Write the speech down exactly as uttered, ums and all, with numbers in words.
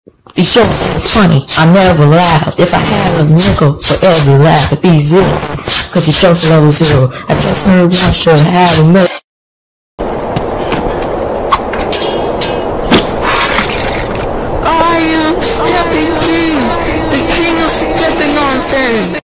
These jokes are funny, I never laugh. If I had a nickel for every laugh, it'd be zero. Cause your jokes are level zero. I just heard one should have a milk. I am stepping king, the king of stepping on things.